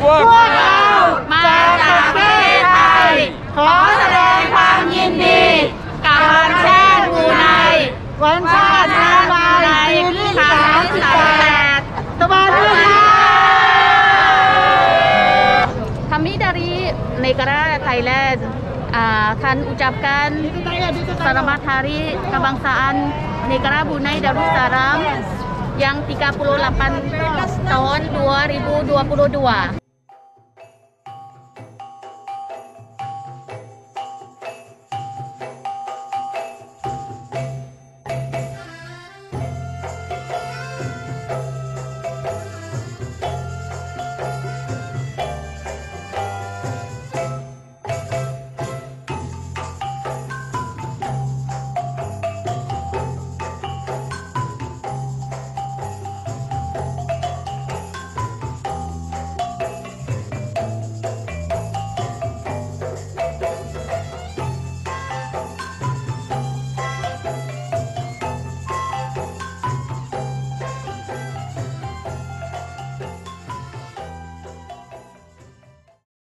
พวกเรามาจากประเทศไทยขอแสดงความยินดีกับวันชาติบรูไนวันชาติบรูไนที่38สวัสดีค่ะ Kami dari negara Thailand akan ucapkan selamat hari kebangsaan negara Brunei Darussalam yang 38 tahun 2022.